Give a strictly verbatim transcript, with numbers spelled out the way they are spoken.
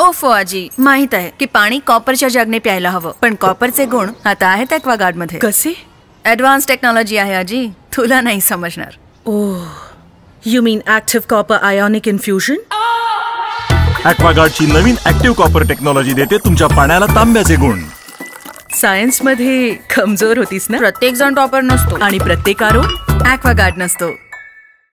ओफो आजी, माहित आहे की पाणी कॉपरच्या जगने प्यायला हवं, पण कॉपरचे गुण आता आहेत ॲक्वागार्ड मध्ये. कसे? ऍडव्हान्स टेक्नॉलॉजी आहे आजी, तुला नाही समजणार. Oh, you mean active copper ionic infusion? ॲक्वागार्डची नवीन ऍक्टिव्ह कॉपर टेक्नॉलॉजी देते तुमच्या पाण्याला तांब्याचे गुण. सायन्स मध्ये कमजोर होतीस ना. प्रत्येक जण टॉपर नसतो आणि प्रत्येक आरो ॲक्वागार्ड नसतो.